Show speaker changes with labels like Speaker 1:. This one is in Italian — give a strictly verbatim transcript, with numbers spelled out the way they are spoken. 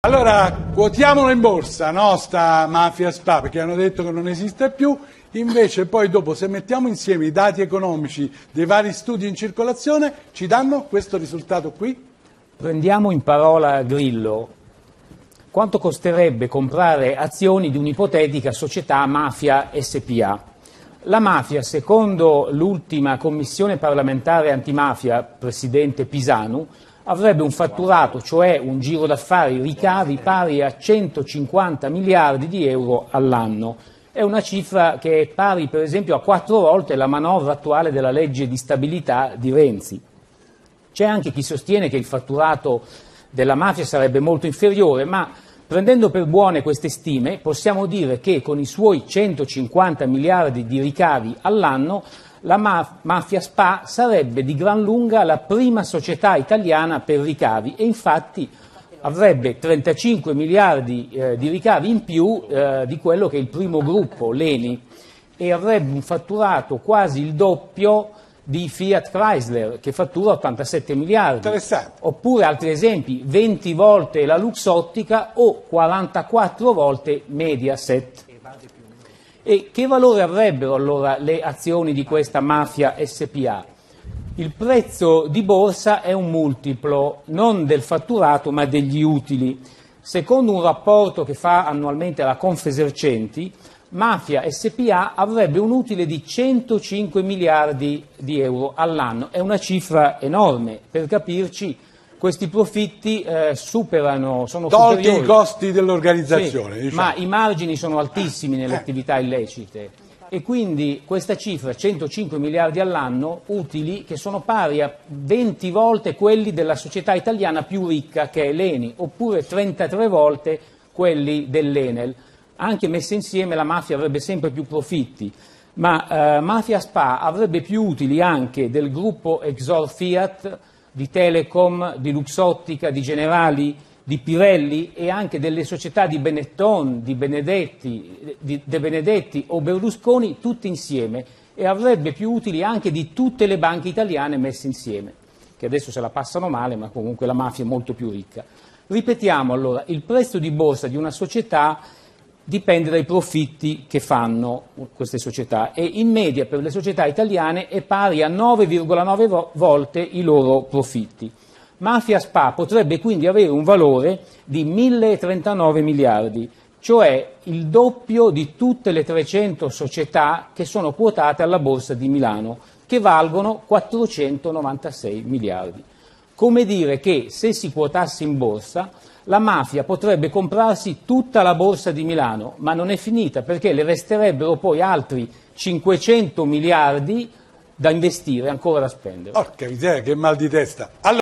Speaker 1: Allora, quotiamolo in borsa, no, sta Mafia Spa, perché hanno detto che non esiste più, invece poi dopo se mettiamo insieme i dati economici dei vari studi in circolazione ci danno questo risultato qui.
Speaker 2: Prendiamo in parola Grillo. Quanto costerebbe comprare azioni di un'ipotetica società Mafia S P A? La mafia, secondo l'ultima commissione parlamentare antimafia, presidente Pisanu, avrebbe un fatturato, cioè un giro d'affari, ricavi pari a centocinquanta miliardi di euro all'anno. È una cifra che è pari, per esempio, a quattro volte la manovra attuale della legge di stabilità di Renzi. C'è anche chi sostiene che il fatturato della mafia sarebbe molto inferiore, ma prendendo per buone queste stime possiamo dire che con i suoi centocinquanta miliardi di ricavi all'anno la Mafia Spa sarebbe di gran lunga la prima società italiana per ricavi e infatti avrebbe trentacinque miliardi eh, di ricavi in più eh, di quello che è il primo gruppo, l'Eni, e avrebbe un fatturato quasi il doppio di Fiat Chrysler, che fattura ottantasette miliardi. Oppure altri esempi, venti volte la Luxottica o quarantaquattro volte Mediaset. E che valore avrebbero allora le azioni di questa Mafia S P A? Il prezzo di borsa è un multiplo non del fatturato ma degli utili. Secondo un rapporto che fa annualmente la Confesercenti, Mafia S P A avrebbe un utile di centocinque miliardi di euro all'anno. È una cifra enorme, per capirci. Questi profitti eh, superano, sono
Speaker 1: tolti
Speaker 2: superiori.
Speaker 1: i costi dell'organizzazione.
Speaker 2: Sì,
Speaker 1: diciamo.
Speaker 2: Ma i margini sono altissimi nelle attività illecite e quindi questa cifra, centocinque miliardi all'anno, utili, che sono pari a venti volte quelli della società italiana più ricca che è l'Eni, oppure trentatré volte quelli dell'Enel. Anche messa insieme la mafia avrebbe sempre più profitti, ma eh, Mafia Spa avrebbe più utili anche del gruppo Exor Fiat, di Telecom, di Luxottica, di Generali, di Pirelli e anche delle società di Benetton, di Benedetti, di De Benedetti o Berlusconi, tutte insieme, e avrebbe più utili anche di tutte le banche italiane messe insieme, che adesso se la passano male, ma comunque la mafia è molto più ricca. Ripetiamo allora, il prezzo di borsa di una società dipende dai profitti che fanno queste società e in media per le società italiane è pari a nove virgola nove volte i loro profitti. Mafia Spa potrebbe quindi avere un valore di milletrentanove miliardi, cioè il doppio di tutte le trecento società che sono quotate alla Borsa di Milano, che valgono quattrocentonovantasei miliardi. Come dire che se si quotasse in borsa la mafia potrebbe comprarsi tutta la borsa di Milano, ma non è finita perché le resterebbero poi altri cinquecento miliardi da investire, ancora da spendere.
Speaker 1: Porca miseria, che mal di testa. Allora...